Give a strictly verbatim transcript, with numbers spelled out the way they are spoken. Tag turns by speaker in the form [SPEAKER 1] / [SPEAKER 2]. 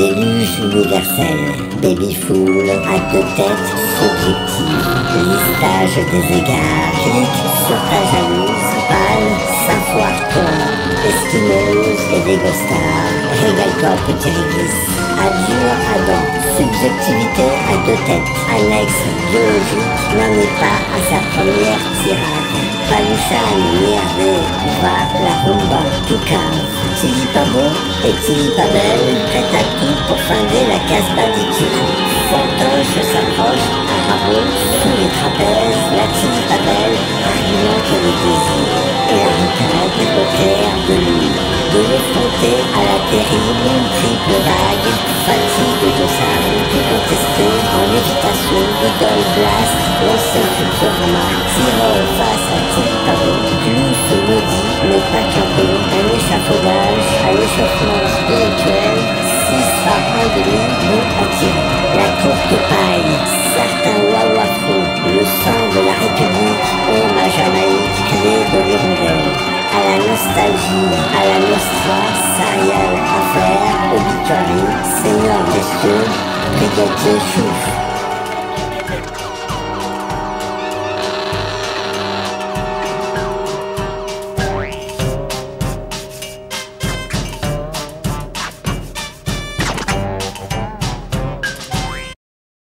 [SPEAKER 1] déluge universel, baby-fool, acte de tête, subjectif, listage des égards, clique sur ta jalouse, pâle, Saint-Foire-Ton, esquimose et dégostard, régale-toi petit réglisse, adieu Adam, subjectivité à deux têtes, annexe biologique, n'en est pas à sa première tirade, Palouchane, Merdé, va la rumba, tout cave, Tilly pas beau et Tilly pas belle, prête à tout pour finder la casse-bas du cul. Fantoche s'approche, à rabot, sous les trapèzes, la Tilly pas belle, argument que le désir, et la rocade au clair de nuit. De l'effronter à la terrible triple vague, fatigue de sable, tout contesté, en lévitation, idole blast, l'ancien Futurama, tirant face à Tilly pas beau, plus maudit, mais pas qu'un peu, un échafaudage, à l'échauffement spirituel, six par un demi, bon à tirer. La courte paille, certains wawafro, le sang de la République, homme à Jamaïque, clé de l'hirondelle. À la nostalgie, à la nostra, serial affaire, obituary, seigneur messieurs, brigadier chouf.